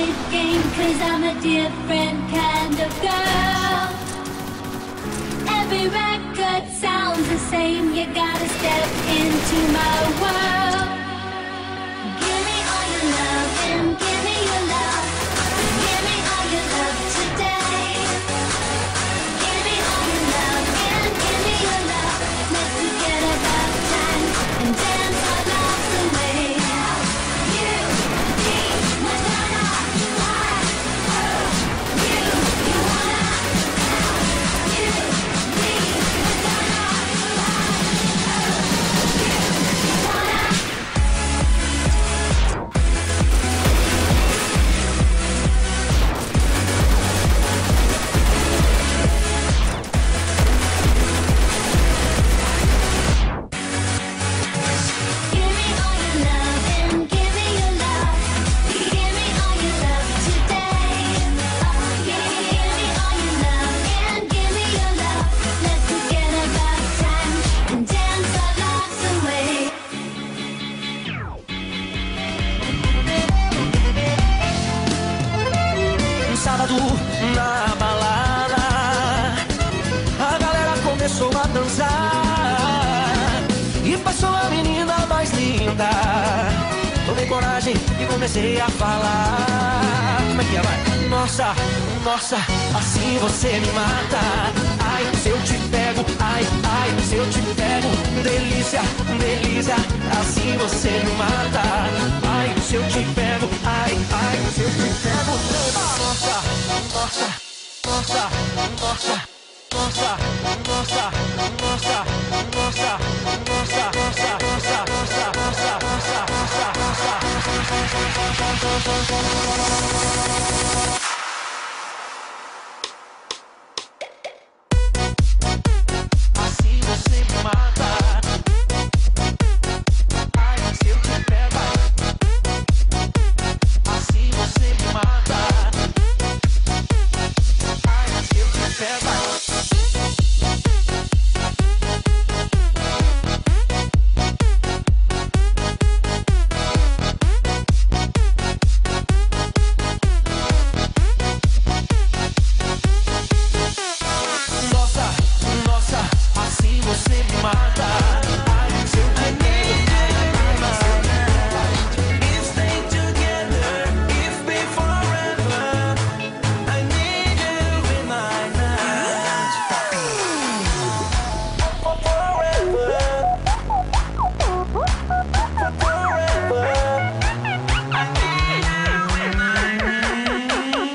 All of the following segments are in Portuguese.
play the game, 'cause I'm a different kind of girl. Every record sounds the same, you gotta step into my world. Give me all your love and give me your love. Give me all your love today. Give me all your love and give me your love. Let's forget about time and dance our lives away. You, me, Madonna, I, you wanna. You, me, Madonna, you wanna. Give me all your love and give me your love. Give me all your love today. Give me all your love and give me your love. Let's forget about time and dance our lives away. Um sábado na balada, a galera começou a dançar e passou a menina mais linda. Tomei coragem e comecei a falar. Como é que é, vai? Nossa, nossa, assim você me mata. Ai, se eu te pego, ai, ai, se eu te pego. Delícia, delícia, assim você me mata. Ai, se eu te pego, ai, ai, se eu te pego. Nossa, nossa, nossa, nossa, nossa, nossa, nossa, nossa, nossa, nossa, nossa, nossa, assim você me mata. Ai, se eu te pego. Assim você me mata. Ai, se eu te pego. Nossa, nossa, assim você me mata. Ai, se eu te pego. If stay together, if be forever, I need you in my night. Forever, forever, I need you in my night.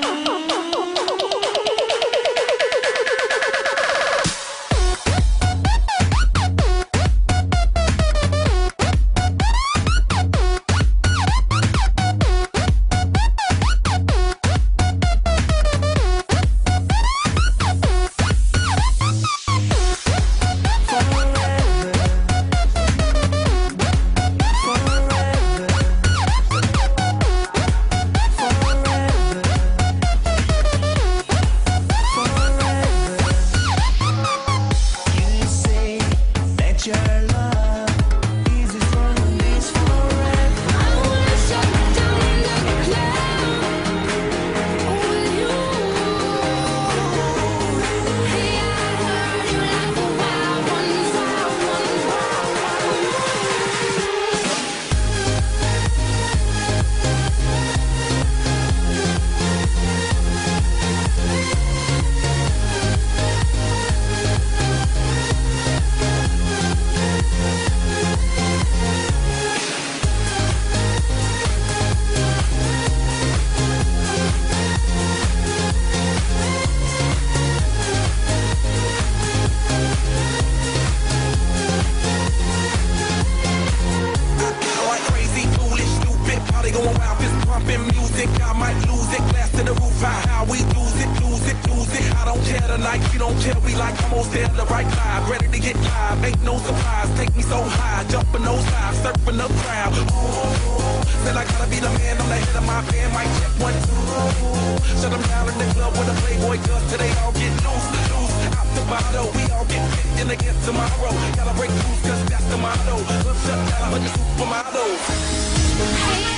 You say that your love is as strong as forever. I wanna shut down in the club with you. Hey, I heard you like the wild ones, wild ones, wild Like crazy, foolish, stupid, party going wild, fist pumping music. I might lose it, glass to the roof, how we lose it, lose it, lose it. I don't care tonight, you don't care, we like almost there, the right vibe, ready to get live, ain't no surprise, take me so high, jumping those dives, surfing the crowd. Ooh, said I gotta be the man on the head of my band, mic check 1, 2. Shut them down in the club with a Playboy does, till they all get loose, loose, out the bottle, we all get fit in again tomorrow. Gotta break loose, cause that's the motto. Look shut down, but the supermodels. Hey,